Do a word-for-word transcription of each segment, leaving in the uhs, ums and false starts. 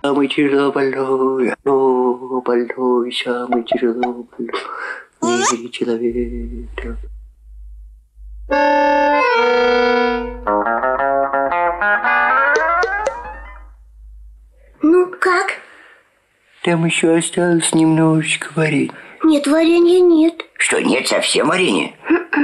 Самый тяжело больной, о, больной, самый тяжело больной в мире человека. Ну как? Там еще осталось немножечко варенья. Нет, варенья нет. Что, нет совсем варенья?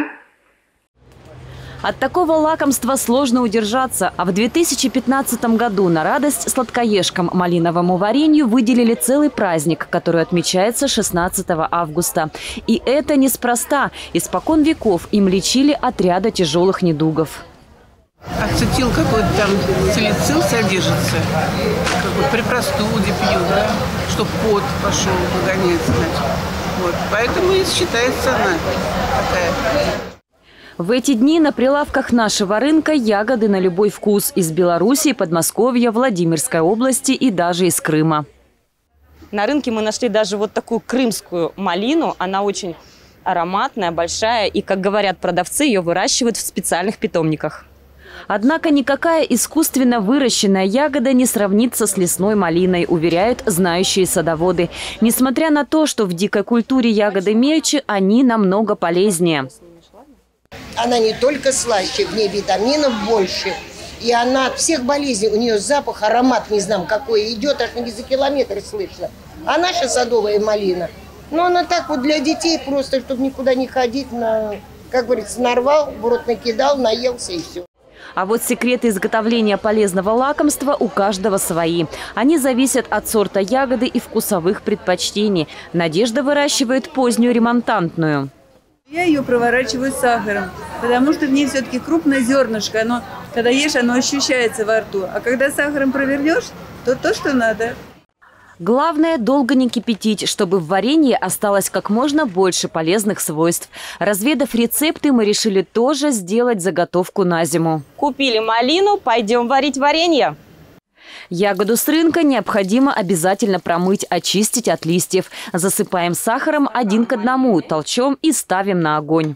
От такого лакомства сложно удержаться, а в две тысячи пятнадцатом году на радость сладкоежкам малиновому варенью выделили целый праздник, который отмечается шестнадцатого августа. И это неспроста. Испокон веков им лечили от ряда тяжелых недугов. Ацетил какой-то там, салицил содержится, как бы при простуде пьют, да, чтобы пот пошел, выгоняется, значит. Вот, поэтому и считается она такая. В эти дни на прилавках нашего рынка ягоды на любой вкус из Белоруссии, Подмосковья, Владимирской области и даже из Крыма. На рынке мы нашли даже вот такую крымскую малину. Она очень ароматная, большая. И, как говорят продавцы, ее выращивают в специальных питомниках. Однако никакая искусственно выращенная ягода не сравнится с лесной малиной, уверяют знающие садоводы. Несмотря на то, что в дикой культуре ягоды мельче, они намного полезнее. Она не только слаще, в ней витаминов больше. И она от всех болезней, у нее запах, аромат, не знаю какой, идет, аж за километр слышно. А наша садовая малина, ну она так вот для детей просто, чтобы никуда не ходить, на, как говорится, нарвал, в рот накидал, наелся и все. А вот секреты изготовления полезного лакомства у каждого свои. Они зависят от сорта ягоды и вкусовых предпочтений. Надежда выращивает позднюю ремонтантную. Я ее проворачиваю с сахаром, потому что в ней все-таки крупное зернышко. Оно, когда ешь, оно ощущается во рту. А когда сахаром провернешь, то то, что надо. Главное – долго не кипятить, чтобы в варенье осталось как можно больше полезных свойств. Разведав рецепты, мы решили тоже сделать заготовку на зиму. Купили малину, пойдем варить варенье. Ягоду с рынка необходимо обязательно промыть, очистить от листьев. Засыпаем сахаром один к одному, толчем и ставим на огонь.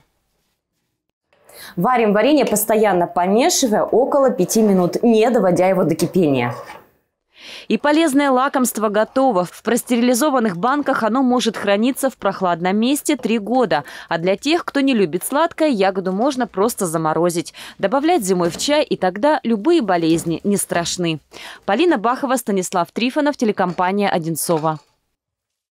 Варим варенье, постоянно помешивая, около пяти минут, не доводя его до кипения. И полезное лакомство готово. В простерилизованных банках оно может храниться в прохладном месте три года. А для тех, кто не любит сладкое, ягоду можно просто заморозить. Добавлять зимой в чай, и тогда любые болезни не страшны. Полина Бахова, Станислав Трифонов, телекомпания «Одинцово».